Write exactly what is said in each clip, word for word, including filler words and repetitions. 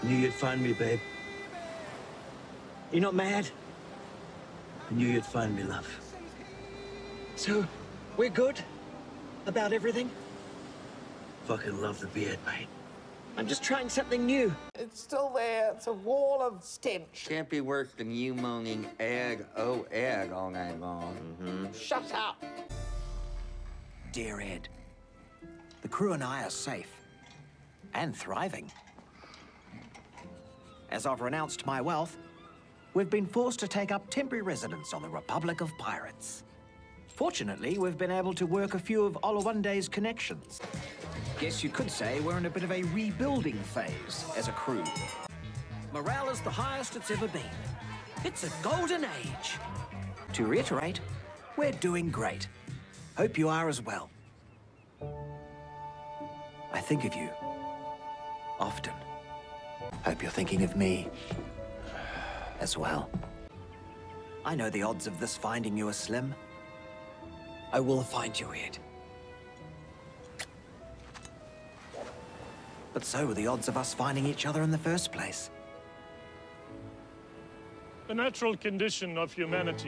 Knew you'd find me, babe. You're not mad? I knew you'd find me, love. So, we're good? About everything? Fucking love the beard, mate. I'm just trying something new. It's still there. It's a wall of stench. Can't be worse than you moaning egg, oh, egg all night long. Mm-hmm. Shut up. Dear Ed, the crew and I are safe and thriving. As I've renounced my wealth, we've been forced to take up temporary residence on the Republic of Pirates. Fortunately, we've been able to work a few of Oluwande's connections. Guess you could say we're in a bit of a rebuilding phase as a crew. Morale is the highest it's ever been. It's a golden age. To reiterate, we're doing great. Hope you are as well. I think of you often. Hope you're thinking of me as well. I know the odds of this finding you are slim. I will find you, Ed. But so are the odds of us finding each other in the first place. The natural condition of humanity.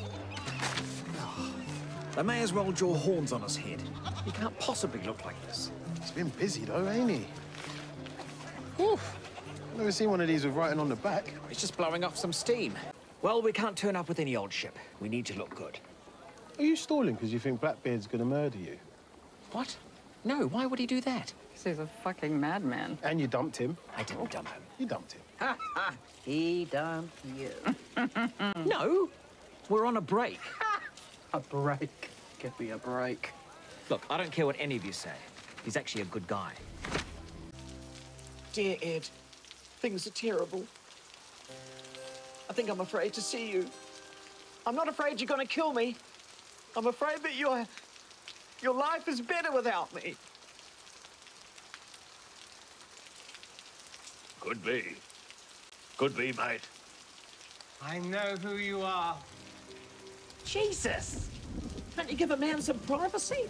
They may as well draw horns on his head. He can't possibly look like this. He's been busy though, ain't he? Oof. I've never seen one of these with writing on the back. He's just blowing off some steam. Well, we can't turn up with any old ship. We need to look good. Are you stalling because you think Blackbeard's gonna murder you? What? No, why would he do that? He's a fucking madman. And you dumped him. I didn't dump him. You dumped him. Ha ha. He dumped you. No, we're on a break. A break. Give me a break. Look, I don't care what any of you say. He's actually a good guy. Dear Ed, things are terrible. I think I'm afraid to see you. I'm not afraid you're gonna kill me. I'm afraid that your, your life is better without me. Could be. Could be, mate. I know who you are. Jesus! Can't you give a man some privacy?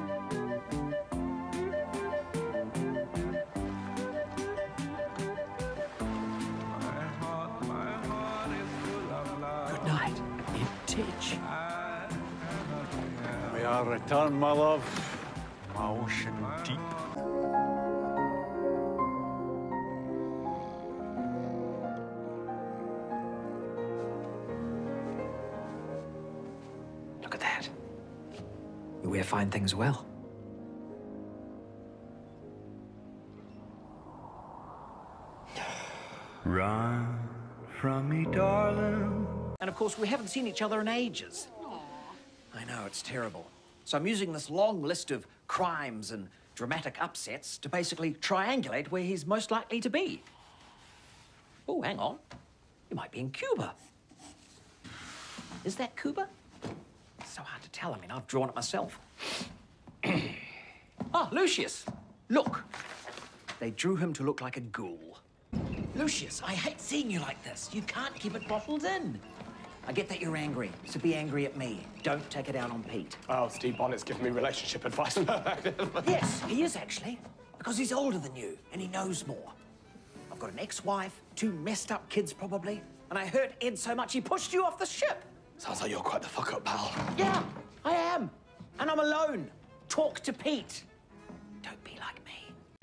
Good night, Ed Teach. We are returned, my love. My ocean deep. Look at that. You wear fine things well. Run from me, darling. And of course, we haven't seen each other in ages. I know, it's terrible. So I'm using this long list of crimes and dramatic upsets to basically triangulate where he's most likely to be. Oh, hang on. You might be in Cuba. Is that Cuba? It's so hard to tell. I mean, I've drawn it myself. Ah, Lucius, look. They drew him to look like a ghoul. Lucius, I hate seeing you like this. You can't keep it bottled in. I get that you're angry, so be angry at me. Don't take it out on Pete. Oh, Steve Bonnet's giving me relationship advice. Yes, he is actually, because he's older than you and he knows more. I've got an ex-wife, two messed up kids probably, and I hurt Ed so much he pushed you off the ship. Sounds like you're quite the fuck-up, pal. Yeah, I am. And I'm alone. Talk to Pete. Don't be like me.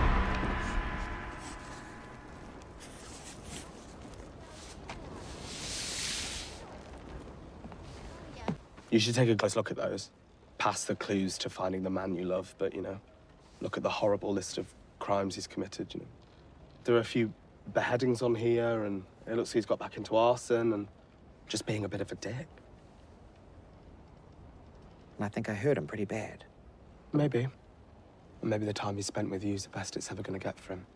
You should take a close look at those. Past the clues to finding the man you love, but, you know, look at the horrible list of crimes he's committed, you know. There are a few beheadings on here, and it looks like he's got back into arson and just being a bit of a dick. And I think I hurt him pretty bad. Maybe. And maybe the time he spent with you is the best it's ever going to get for him.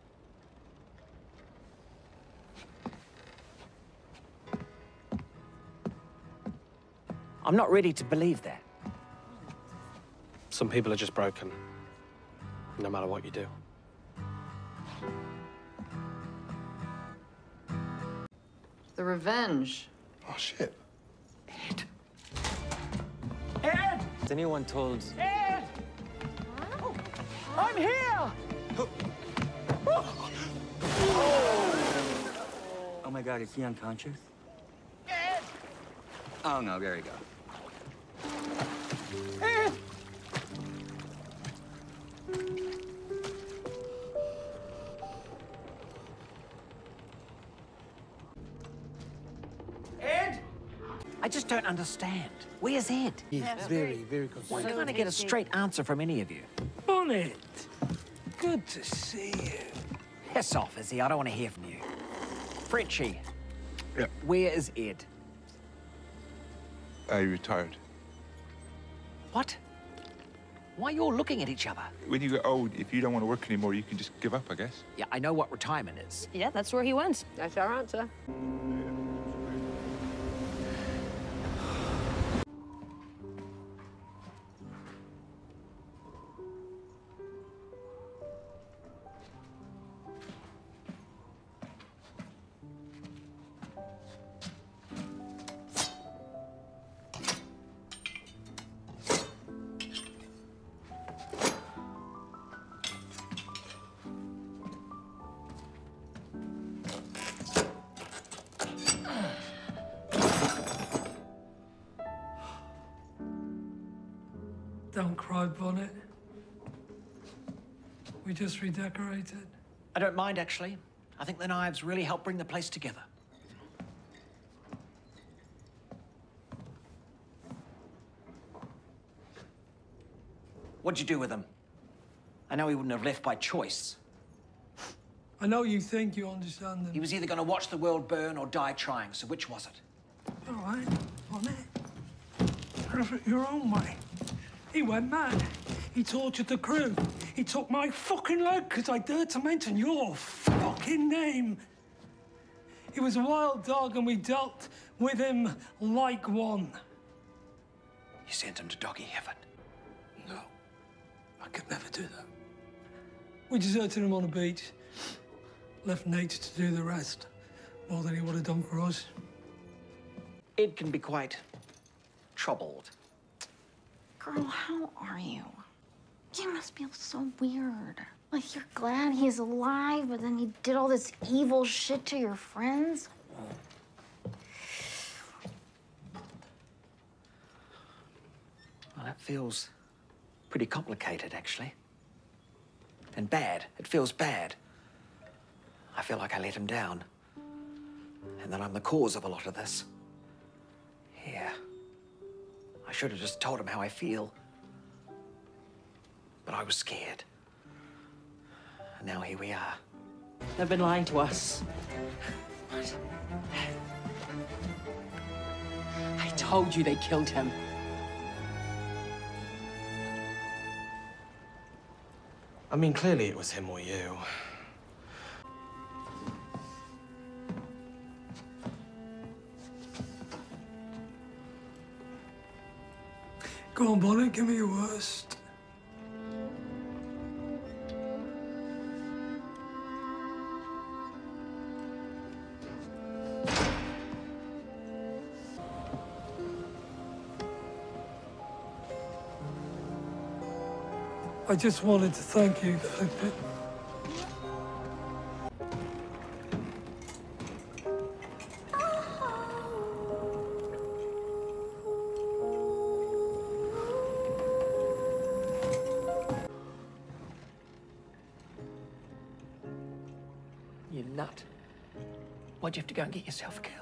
I'm not ready to believe that. Some people are just broken, no matter what you do. The revenge. Oh, shit. Ed. Ed! Has anyone told... Ed! Oh, I'm here! Oh. God, is he unconscious? Ed! Oh, no, there you go. Ed! Ed! I just don't understand. Where's Ed? He's very, very Why concerned. can't I get a straight answer from any of you? Bonnet, good to see you. Piss off, Izzy. I don't want to hear from you. Frenchie. Yeah. Where is Ed? I retired. What? Why you're looking at each other? When you get old, if you don't want to work anymore, you can just give up, I guess. Yeah, I know what retirement is. Yeah, that's where he went. That's our answer. Don't cry, Bonnet. We just redecorated. I don't mind, actually. I think the knives really help bring the place together. What'd you do with them? I know he wouldn't have left by choice. I know you think you understand them. He was either going to watch the world burn or die trying, so which was it? All right, Bonnet. Have it your own way. He went mad. He tortured the crew. He took my fucking leg because I dared to mention your fucking name. He was a wild dog and we dealt with him like one. You sent him to doggy heaven. No, I could never do that. We deserted him on the beach. Left nature to do the rest. More than he would have done for us. Ed can be quite troubled. Girl, how are you? You must feel so weird. Like, you're glad he's alive, but then he did all this evil shit to your friends? Well, that feels pretty complicated, actually. And bad. It feels bad. I feel like I let him down. And that I'm the cause of a lot of this. Yeah. I should have just told him how I feel. But I was scared. And now here we are. They've been lying to us. What? I told you they killed him. I mean, clearly it was him or you. Go on, Bonnet, give me your worst. I just wanted to thank you, Flip it. You nut. Why'd you have to go and get yourself killed?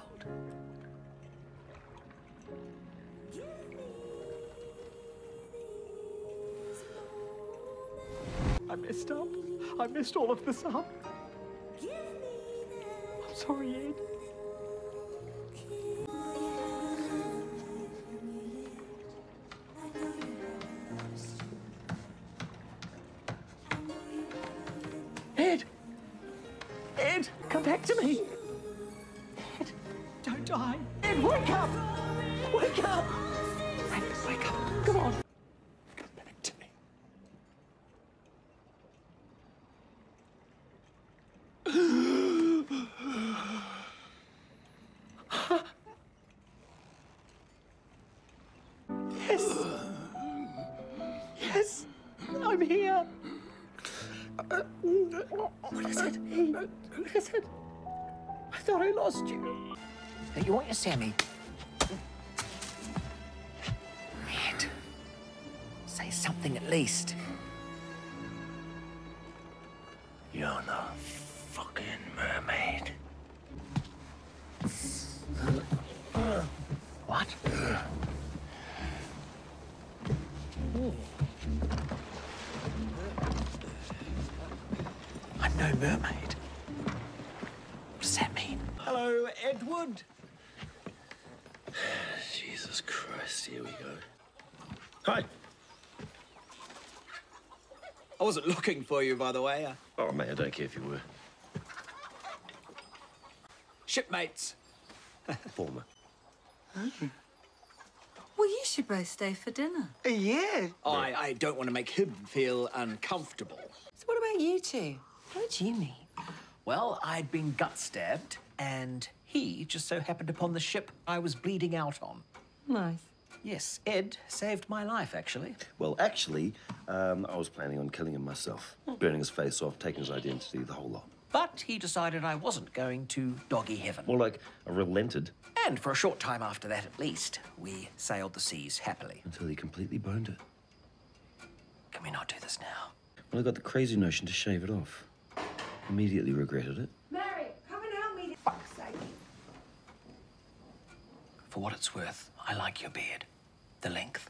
I messed up. I messed all of this up. I'm sorry, Ed. Ed! Ed, come back to me! Ed, don't die! Ed, wake up! Wake up! Ed, wake up! Come on! Come back to me. Yes! Yes! I'm here! Uh, what is it? What is it? thought I lost you. Hey, you want your Sammy? Ed, say something at least. You're the fucking mermaid. What? I'm no mermaid. What does that mean? Hello, Edward. Jesus Christ, here we go. Hi. I wasn't looking for you, by the way. Uh, Oh, mate, I don't care if you were. shipmates. Former. Well, you should both stay for dinner. Yeah. I, I don't want to make him feel uncomfortable. So what about you two? How'd you meet? Well, I'd been gut-stabbed, and he just so happened upon the ship I was bleeding out on. Nice. Yes, Ed saved my life, actually. Well, actually, um, I was planning on killing him myself. Burning his face off, taking his identity, the whole lot. But he decided I wasn't going to doggy heaven. More like I relented. And for a short time after that, at least, we sailed the seas happily. Until he completely boned it. Can we not do this now? Well, I got the crazy notion to shave it off. Immediately regretted it. Mary, come and help me. Fuck's sake. For what it's worth, I like your beard. The length.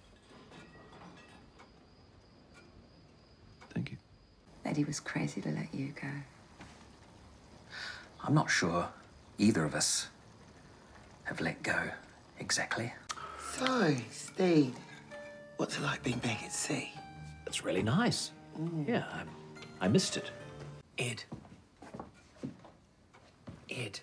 Thank you. Eddie was crazy to let you go. I'm not sure either of us have let go exactly. So, Stede, what's it like being back at sea? It's really nice. Mm. Yeah, I, I missed it. Ed. Ed.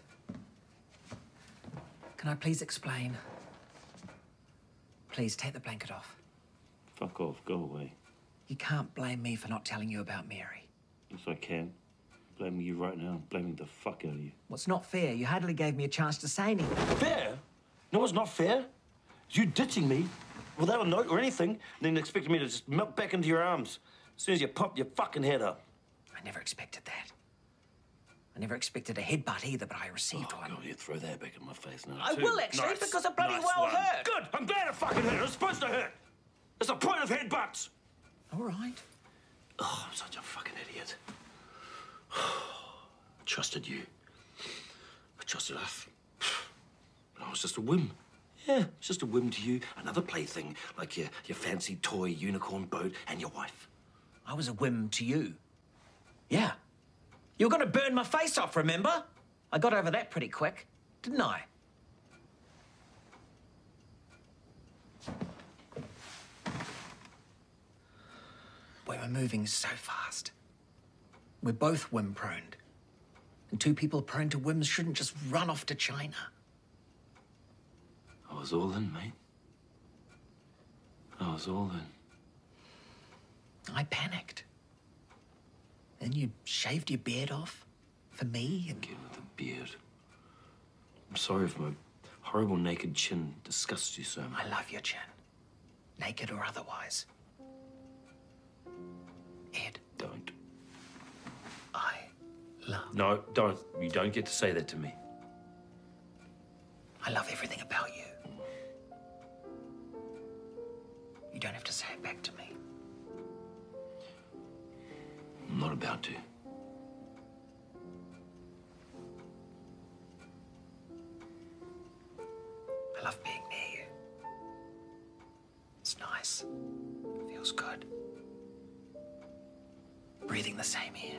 Can I please explain? Please take the blanket off. Fuck off, go away. You can't blame me for not telling you about Mary. Yes, I can. Blaming you right now. I'm blaming the fuck out of you. What's not fair? You hardly gave me a chance to say anything. Fair? No, it's not fair. You ditching me without a note or anything, and then expecting me to just melt back into your arms as soon as you pop your fucking head up. I never expected that. I never expected a headbutt either, but I received oh, one. God, you throw that back in my face now. I too. will, actually, Nice. because it bloody Nice well one. hurt. Good. I'm glad it fucking hurt. It's supposed to hurt. It's the point of headbutts. All right. Oh, I'm such a fucking idiot. I trusted you. I trusted us. But I was just a whim. Yeah, it's just a whim to you. Another plaything, like your, your fancy toy unicorn boat and your wife. I was a whim to you. Yeah. You were going to burn my face off, remember? I got over that pretty quick, didn't I? We were moving so fast. We're both whim-prone. And two people prone to whims shouldn't just run off to China. I was all in, mate. I was all in. I panicked. Then you shaved your beard off for me and... Again with the beard. I'm sorry if my horrible naked chin disgusts you so much. I love your chin. Naked or otherwise. Ed. Don't. I love... No, don't. You don't get to say that to me. I love everything about you. You don't have to say it back to me. I'm not about to. I love being near you. It's nice. Feels good. Breathing the same air.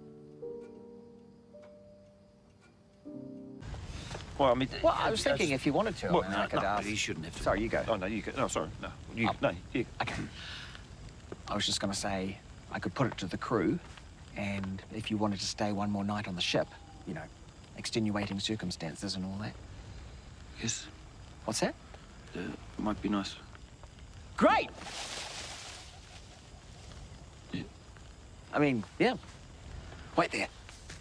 Well, I mean... Well, I was thinking if you wanted to, Well, I mean, no, I could no, ask... he shouldn't have to. Sorry, you go. Oh, no, you go. No, sorry, no. You, Oh. no, you... Okay. I was just going to say, I could put it to the crew, and if you wanted to stay one more night on the ship, you know, extenuating circumstances and all that. Yes. What's that? Uh, might be nice. Great! Yeah. I mean, yeah. Wait there.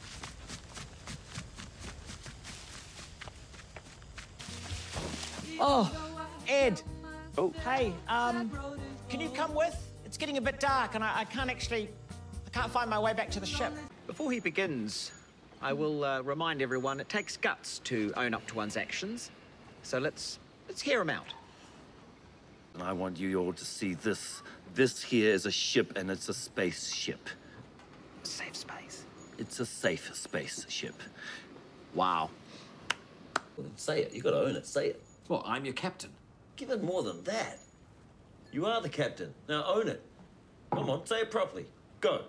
Oh, Ed. Oh. Hey, um, can you come with? It's getting a bit dark and I, I can't actually, I can't find my way back to the ship. Before he begins, I will uh, remind everyone it takes guts to own up to one's actions. So let's let's hear them out. And I want you all to see this. This here is a ship, and it's a spaceship. Safe space. It's a safe spaceship. Wow. Well, then say it. You gotta own it. Say it. Well, I'm your captain. Give it more than that. You are the captain. Now own it. Come on, say it properly. Go.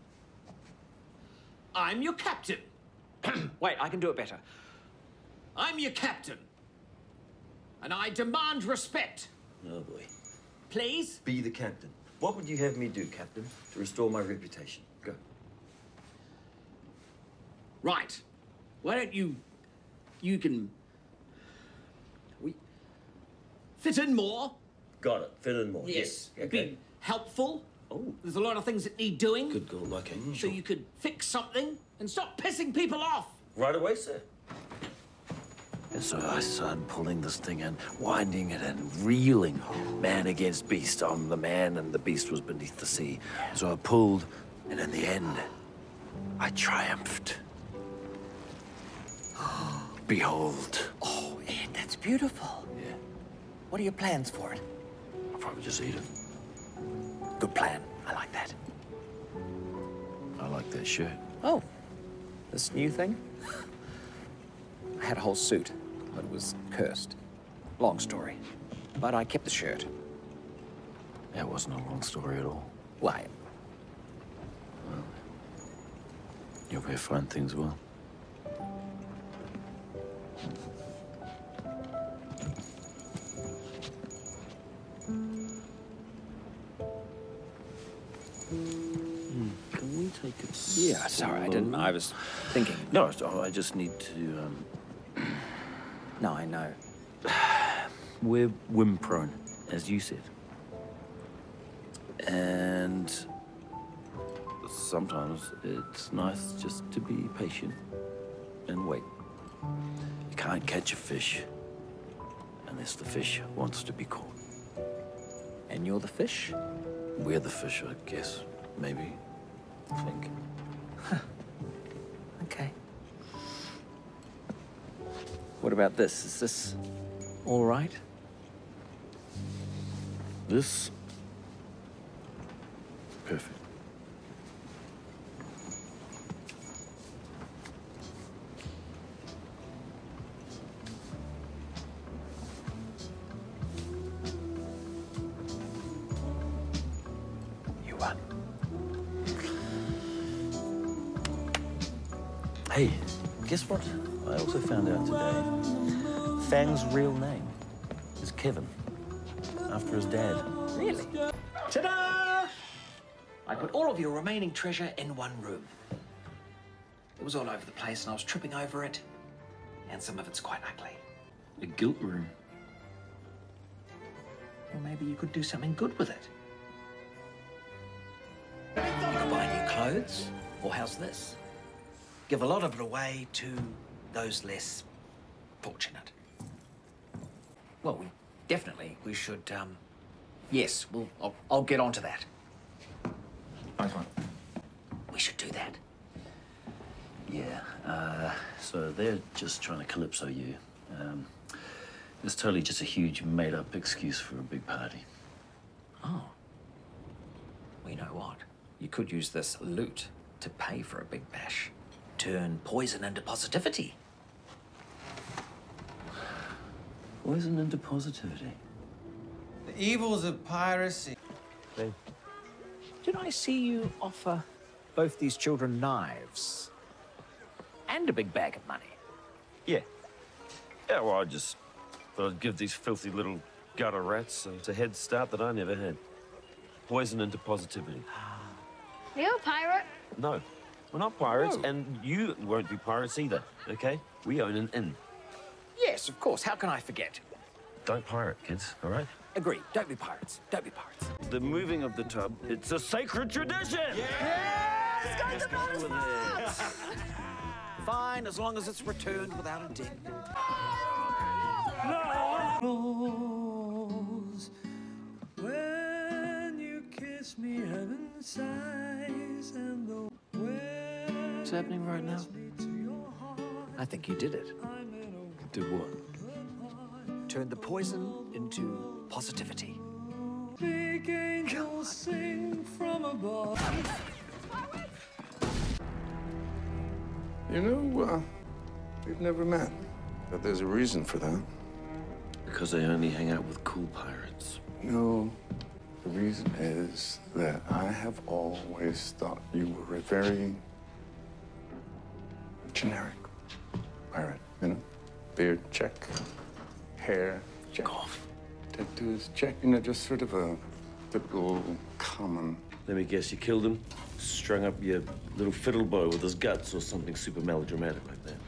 I'm your captain. Wait, I can do it better. I'm your captain. And I demand respect. Oh, boy. Please? Be the captain. What would you have me do, Captain, to restore my reputation? Go. Right. Why don't you... You can... We... Fit in more. Got it. Fit in more. Yes. Yes. Okay. Be helpful. Oh. There's a lot of things that need doing. Good girl, like So angel. you could fix something and stop pissing people off. Right away, sir. And so I started pulling this thing in, winding it in, reeling. Man against beast. I'm the man and the beast was beneath the sea. So I pulled, and in the end, I triumphed. Behold. Oh, Ed, that's beautiful. Yeah. What are your plans for it? I'll probably just eat it. Good plan. I like that. I like that shirt. Oh. This new thing? I had a whole suit, but it was cursed. Long story. But I kept the shirt. That wasn't a long story at all. Why? Well, you'll be find things well. Hmm. Can we take it? Yeah, sorry, I didn't. I was thinking. No, I just need to. Um... No, I know. We're whim prone, as you said. And sometimes it's nice just to be patient and wait. You can't catch a fish unless the fish wants to be caught. And you're the fish? We're the fish, I guess. Maybe. I think. Okay. What about this? Is this all right? This? Perfect. You won. Hey, guess what? I also found out today. Fang's real name is Kevin, after his dad. Really? Ta-da! I put all of your remaining treasure in one room. It was all over the place and I was tripping over it. And some of it's quite ugly. A guilt room. Or maybe you could do something good with it. You could buy new clothes. Or how's this? Give a lot of it away to those less fortunate. Well, we definitely, we should, um... Yes, we'll, I'll, I'll get onto that. Nice one. We should do that. Yeah, uh, so they're just trying to calypso you. Um, it's totally just a huge made-up excuse for a big party. Oh. Well, you know what? You could use this loot to pay for a big bash. Turn poison into positivity. Poison into positivity. The evils of piracy. Did I see you offer both these children knives and a big bag of money? Yeah. Yeah, well, I just thought I'd give these filthy little gutter rats a head start that I never had. Poison into positivity. Are you a pirate? No, we're not pirates, No. and you won't be pirates either, okay? We own an inn. Yes, of course. How can I forget? Don't pirate, kids, all right? Agreed. Don't be pirates. Don't be pirates. The moving of the tub, it's a sacred tradition! Yeah! Let's go with it. Fine, as long as it's returned without a ding. Rose, when you kiss me, heaven sighs, and the What's happening right now? I think you did it. Did what? Turned the poison into positivity. Big angels sing from above. You know, uh, we've never met, but there's a reason for that. Because I only hang out with cool pirates. No, the reason is that I have always thought you were a very generic pirate, you know? Beard, check. Hair, check. Off. Tattoos, check. You know, just sort of a typical, common... Let me guess, you killed him? Strung up your little fiddle bow with his guts or something super melodramatic like that.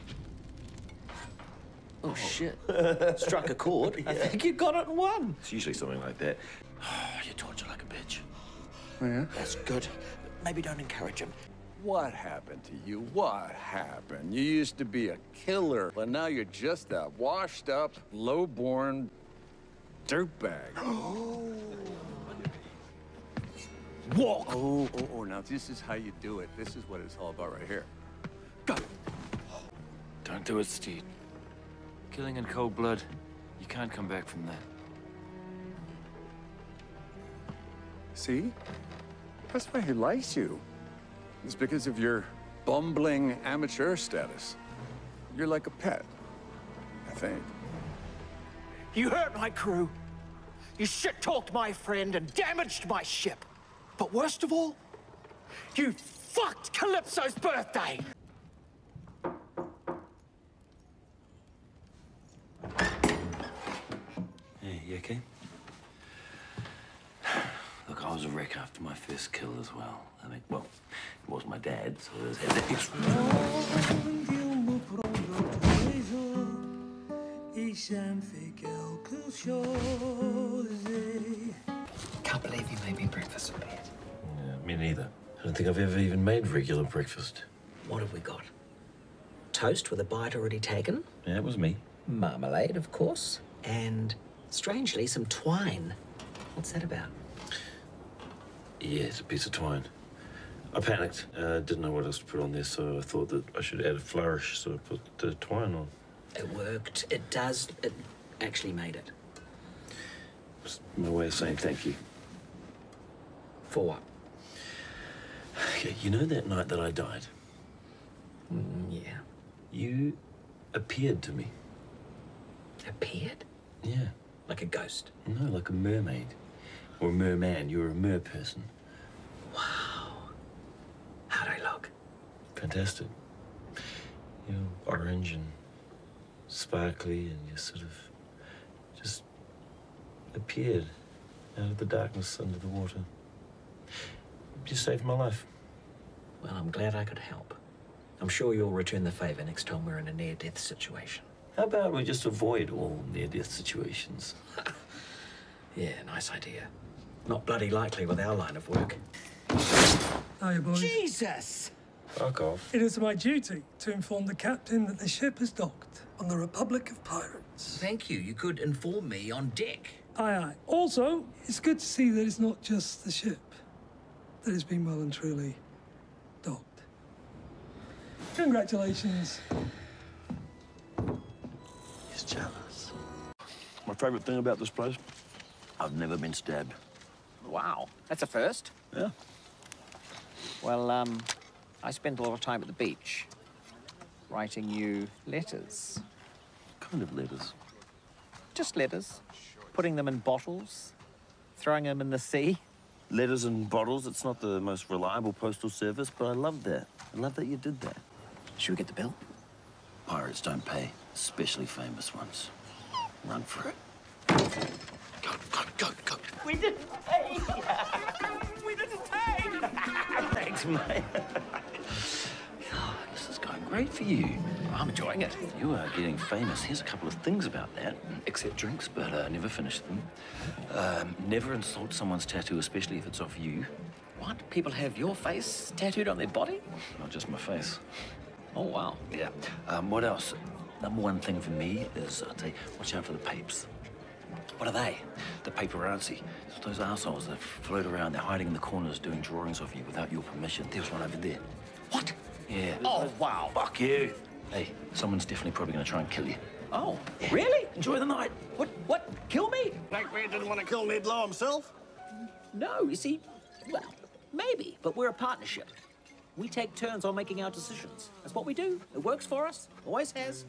Oh, shit. Struck a chord. I think you got it in one. It's usually something like that. Oh, you torture like a bitch. Oh, yeah? That's good. But maybe don't encourage him. What happened to you? What happened? You used to be a killer, but now you're just a washed-up, low-born dirtbag. Walk! Oh, oh, oh, now this is how you do it. This is what it's all about right here. Go! Don't do it, Stede. Killing in cold blood, you can't come back from that. See? That's why he likes you. It's because of your bumbling amateur status. You're like a pet, I think. You hurt my crew. You shit-talked my friend and damaged my ship. But worst of all, you fucked Calypso's birthday! Hey, you okay? Look, I was a wreck after my first kill as well. I mean, well, it was my dad, so there's that extra. Can't believe you made me breakfast in bed. Yeah, me neither. I don't think I've ever even made regular breakfast. What have we got? Toast with a bite already taken. Yeah, it was me. Marmalade, of course. And, strangely, some twine. What's that about? Yeah, it's a piece of twine. I panicked. Uh, didn't know what else to put on there, so I thought that I should add a flourish, so I put the twine on. It worked. It does. It actually made it. It's my way of saying thank you. For what? Okay, you know that night that I died? Mm, yeah. You appeared to me. Appeared? Yeah. Like a ghost? No, like a mermaid. Or a merman. You're a mer person. Wow. How'd I look? Fantastic. You're orange and sparkly, and you sort of just appeared out of the darkness under the water. You saved my life. Well, I'm glad I could help. I'm sure you'll return the favor next time we're in a near-death situation. How about we just avoid all near-death situations? Yeah, nice idea. Not bloody likely with our line of work. Hiya, boys. Jesus! Fuck off. It is my duty to inform the captain that the ship has docked on the Republic of Pirates. Thank you. You could inform me on deck. Aye, aye. Also, it's good to see that it's not just the ship that has been well and truly docked. Congratulations. He's jealous. My favorite thing about this place, I've never been stabbed. Wow, that's a first. Yeah. Well, um, I spent a lot of time at the beach writing you letters. What kind of letters? Just letters. Putting them in bottles, throwing them in the sea. Letters in bottles, it's not the most reliable postal service, but I love that. I love that you did that. Should we get the bill? Pirates don't pay, especially famous ones. Run for it. Go, go, go, go. We didn't pay! We didn't pay! Thanks, mate. Oh, this is going great for you. I'm enjoying it. You are getting famous. Here's a couple of things about that. Accept drinks, but uh, never finish them. Um, never insult someone's tattoo, especially if it's of you. What? People have your face tattooed on their body? Not just my face. Oh, wow. Yeah. Um, what else? Number one thing for me is, I'll tell you, watch out for the papes. What are they? The paparazzi. It's those assholes that float around. They're hiding in the corners doing drawings of you without your permission. There's one over there. What? Yeah. Oh, wow. Fuck you. Hey, someone's definitely probably gonna try and kill you. Oh, really? Enjoy the night. What? What? Kill me? Blackbeard didn't want to kill Ned Lowe himself? No, you see, well, maybe, but we're a partnership. We take turns on making our decisions. That's what we do. It works for us. Always has.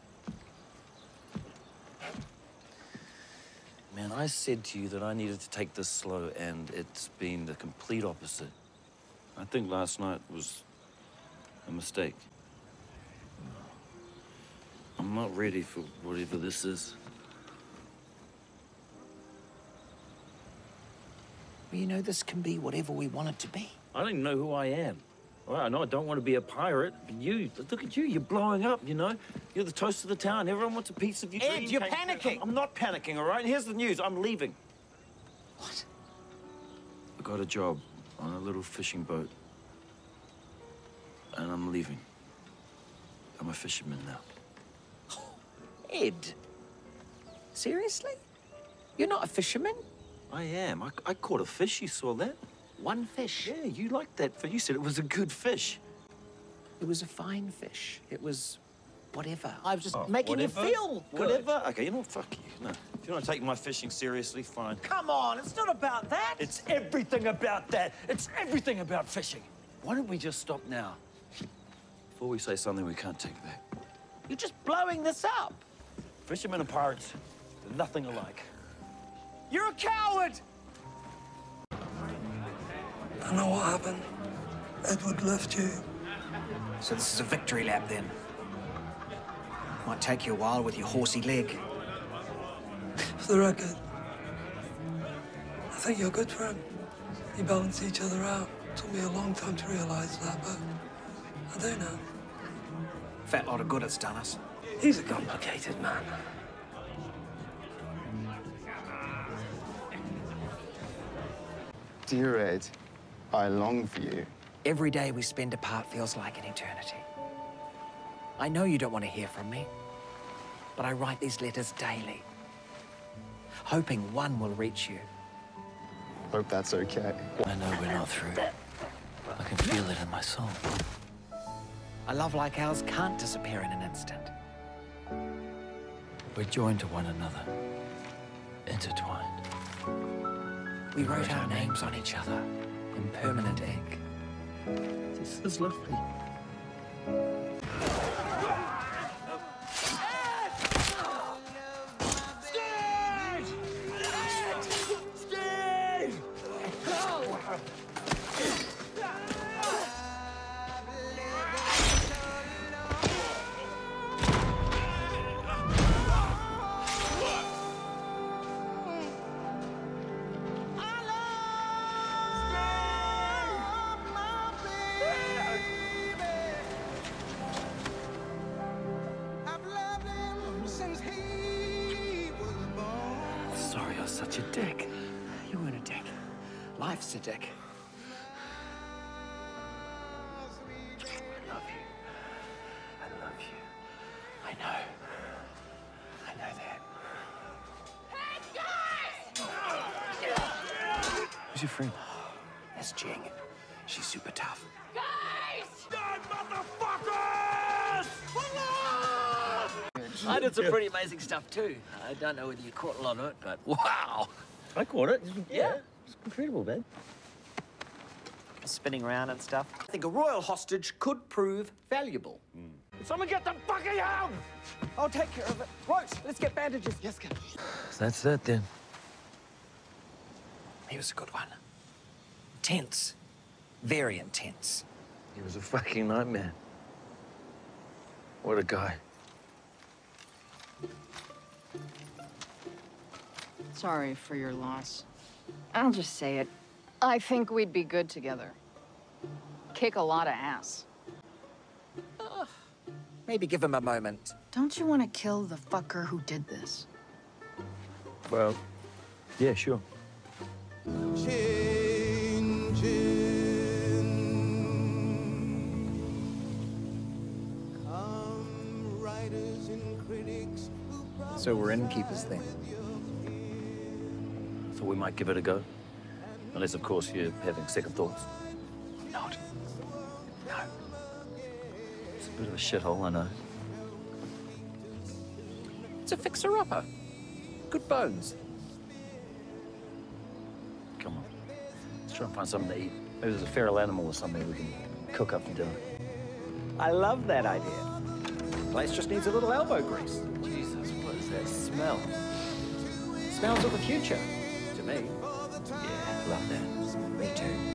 Man, I said to you that I needed to take this slow, and it's been the complete opposite. I think last night was a mistake. I'm not ready for whatever this is. Well, you know, this can be whatever we want it to be. I don't even know who I am. Well, I know I don't want to be a pirate, but you, look at you, you're blowing up, you know? You're the toast of the town. Everyone wants a piece of you. Ed, you're panicking. I'm not panicking, all right? Here's the news. I'm leaving. What? I got a job on a little fishing boat, and I'm leaving. I'm a fisherman now. Ed, seriously? You're not a fisherman? I am. I, I caught a fish. You saw that? One fish? Yeah, you liked that fish. You said it was a good fish. It was a fine fish. It was whatever. I was just Oh, making whatever? you feel good. Whatever? Okay, you know what? Fuck you. No. If you want to take my fishing seriously, fine. Come on, it's not about that. It's everything about that. It's everything about fishing. Why don't we just stop now? Before we say something we can't take back. You're just blowing this up. Fishermen and pirates, they're nothing alike. You're a coward! I know what happened. Edward left you. So this is a victory lap, then? Might take you a while with your horsey leg. For the record, I think you're good for him. You balance each other out. Took me a long time to realize that, but I do now. Fat lot of good it's done us. He's a complicated man. Dear Ed, I long for you. Every day we spend apart feels like an eternity. I know you don't want to hear from me, but I write these letters daily, hoping one will reach you. Hope that's okay. I know we're not through. I can feel it in my soul. A love like ours can't disappear in an instant. We're joined to one another, intertwined. We wrote our names on each other in permanent ink. This is lovely. Sorry, I was such a dick. You weren't a dick. Life's a dick. I love you. I love you. I know. I know that. Who's your friend? That's Jing. She's super tough. I did some pretty amazing stuff too. I don't know whether you caught a lot of it, but wow! I caught it. Yeah. It's incredible, man. Spinning around and stuff. I think a royal hostage could prove valuable. Mm. Someone get the fucking helm! I'll take care of it. Right, let's get bandages. Yes, go. That's that then. He was a good one. Intense. Very intense. He was a fucking nightmare. What a guy. Sorry for your loss. I'll just say it. I think we'd be good together. Kick a lot of ass. Uh, maybe give him a moment. Don't you want to kill the fucker who did this? Well, yeah, sure. So we're innkeepers then? Thought we might give it a go. Unless, of course, you're having second thoughts. Not. No. It's a bit of a shithole, I know. a fixer-upper. Good bones. Come on. Let's try and find something to eat. Maybe there's a feral animal or something we can cook up for dinner. I love that idea. Place just needs a little elbow grease. Jesus, what is that smell? Smells of the future, to me. Yeah, love that. Me too.